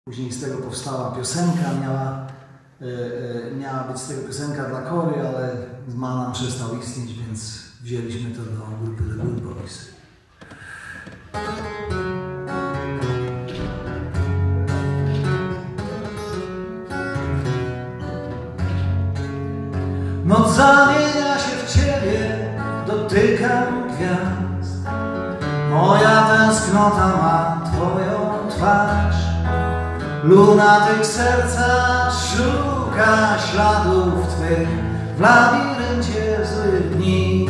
Później z tego powstała piosenka, miała być z tego piosenka dla Kory, ale Manam przestał istnieć, więc wzięliśmy to do grupy The Good Boys. Noc zamienia się w Ciebie, dotykam gwiazd. Moja tęsknota ma Twoją twarz. Lunatyk serca szuka śladów Twych w labiryncie złych dni.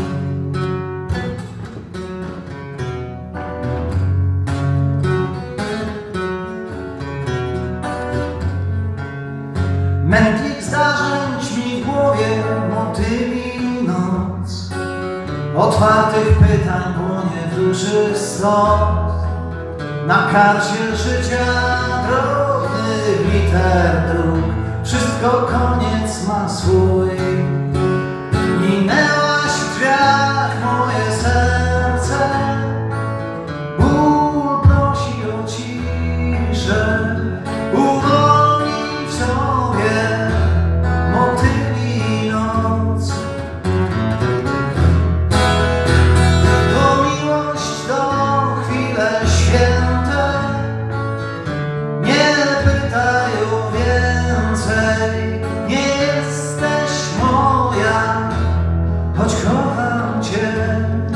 Mętlik zdarzeń ćmi w głowie, motyli noc. Otwartych pytań płonie w duszy stos. Na karcie życia drobnych liter dróg wszystko koniec ma swój. Minęłaś w drzwiach moje serce, ból prosi o ciszę, uwolnij w sobie motyli noc. Bo miłość to chwile święte, nie pytaj o więcej. Nie jesteś moja, choć kocham Cię.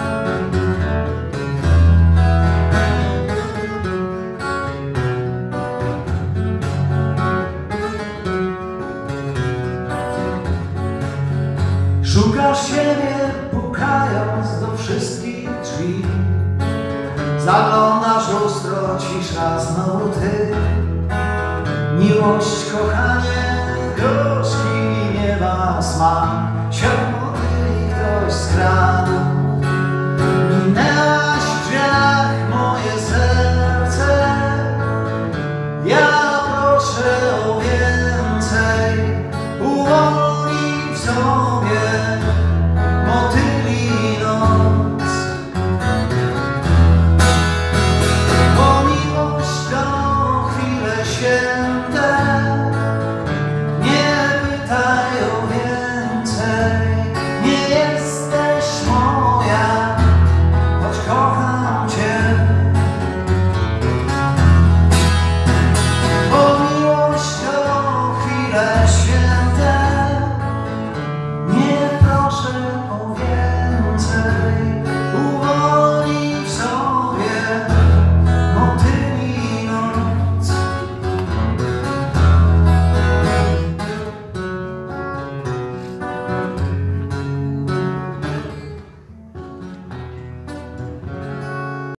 Szukasz siebie, pukając do wszystkich drzwi. Zaglądasz w lustro, cisza znowu Ty. Miłość, kochanie, gorzki miewa smak. Siarmoty ktoś skradł. Minęłaś w drzwiach moje serce, ja proszę o więcej. Uwolnij w sobie motyli noc. Bo miłość to chwile święte,